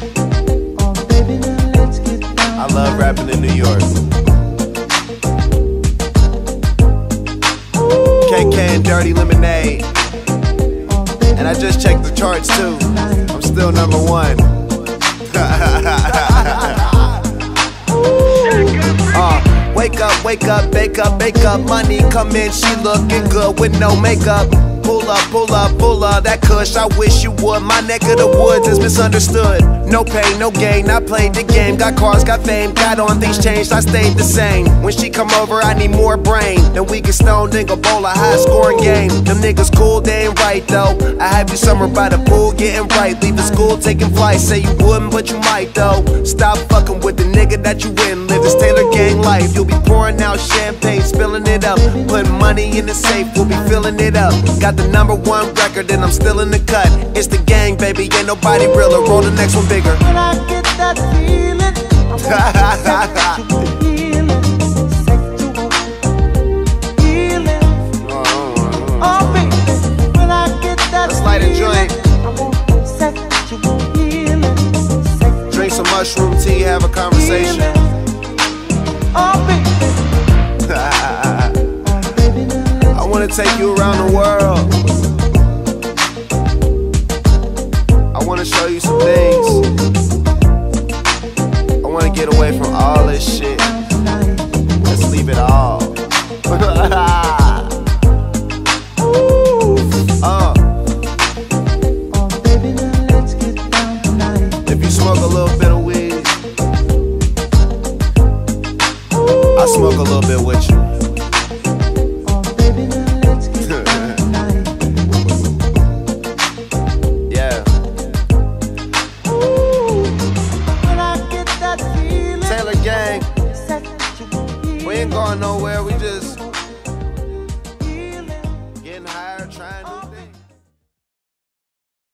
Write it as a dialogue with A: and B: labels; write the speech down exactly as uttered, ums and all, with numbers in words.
A: I love rapping in New York. K K and Dirty Lemonade. And I just checked the charts too. I'm still number one. uh, wake up, wake up, bake up, bake up. Money come in, she looking good with no makeup. Pull up, pull up, pull up that kush. I wish you would. My neck of the woods is misunderstood. No pain, no gain. I played the game. Got cars, got fame. Got on, things changed. I stayed the same. When she come over, I need more brain. Then we can stone nigga bowl a high scoring game. Them niggas cool, they ain't right though. I have you summer by the pool, getting right. Leaving school, taking flight. Say you wouldn't, but you might though. Stop fucking with the nigga that you in. Live this Taylor gang life. You'll be pouring out champagne, spilling it up. Putting money in the safe, we'll be filling it up. Got the number one record and I'm still in the cut. It's the gang, baby, ain't nobody realer. Roll the next one bigger.
B: When I get that feeling, I want sexual healing, sexual healing. Oh baby, when I get that
A: Let's light a joint.
B: I want sexual healing, sexual
A: Drink some mushroom tea, have a conversation.
B: healing. Oh baby, oh baby,
A: I wanna take you around the world. I wanna show you some things. I wanna get away from all this shit. Let's leave it all. uh. If you smoke a little bit of weed, I smoke a little bit with you. Yeah. Taylor gang, we ain't going nowhere, we just